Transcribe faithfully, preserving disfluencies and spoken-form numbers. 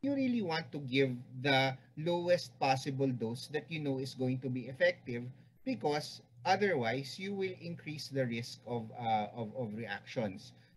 you really want to give the lowest possible dose that you know is going to be effective, because otherwise you will increase the risk of uh, of, of reactions.